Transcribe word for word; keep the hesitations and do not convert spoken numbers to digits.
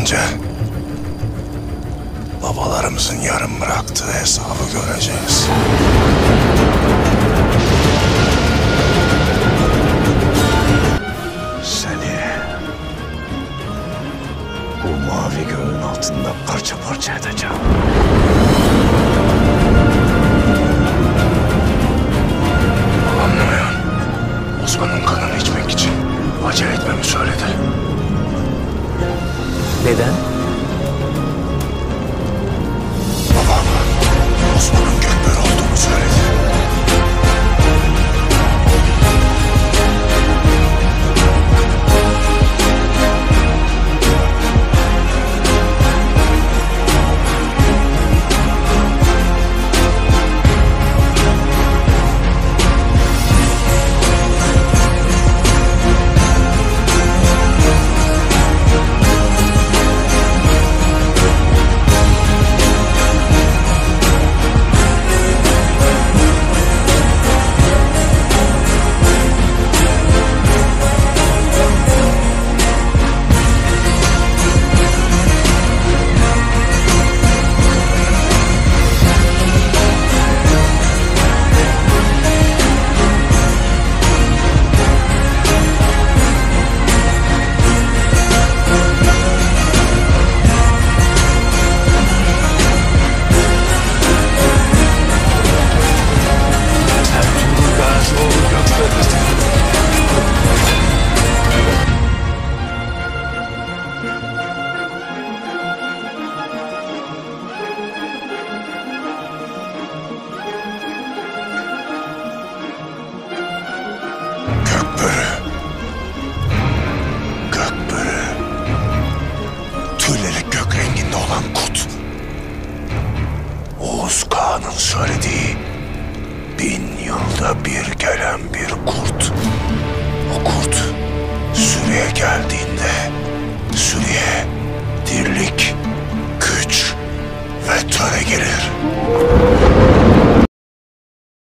gelince babalarımızın yarım bıraktığı hesabı göreceğiz. Seni bu mavi göğün altında parça parça edeceğim. Anlamayan Osman'ın kanını içmek için acele etmemi söyledi. Neden? Babam Osman'ın Gökber olduğunu söyledi. Gökbörü, Gökbörü, tüyleri gök renginde olan kurt. Oğuz Kağan'ın söylediği bin yılda bir gelen bir kurt. O kurt sürüye geldiğinde sürüye dirlik, güç ve töre gelir.